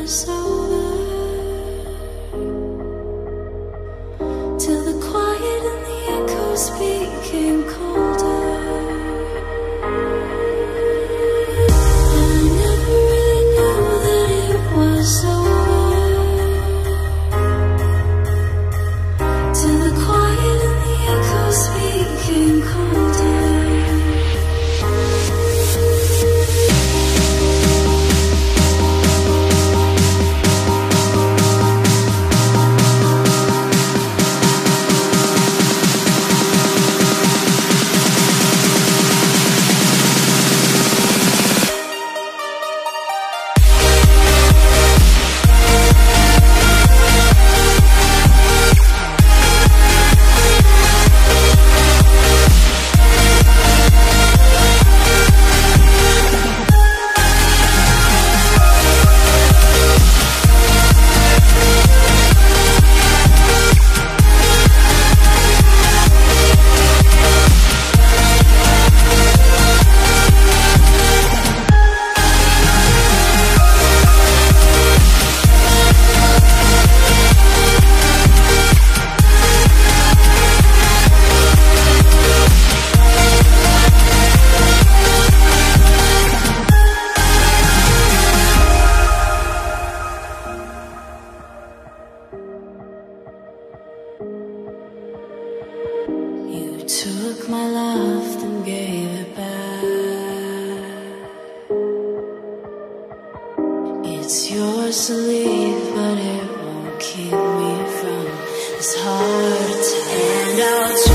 was over, till the quiet and the echoes became colder. I never really knew that it was over, till the quiet and the echoes became colder. Took my love and gave it back. It's yours to leave, but it won't keep me from this heart attack. And I'll